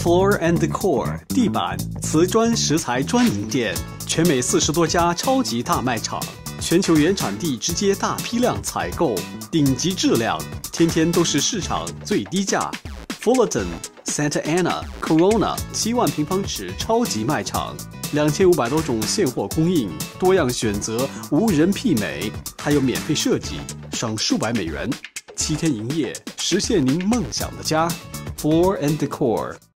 Floor and Decor 地板、瓷砖、石材专营店，全美40多家超级大卖场，全球原产地直接大批量采购，顶级质量，天天都是市场最低价。Fullerton、Santa Ana、Corona 7万平方尺超级卖场，2500多种现货供应，多样选择，无人媲美，还有免费设计，省数百美元，7天营业，实现您梦想的家。Floor and Decor。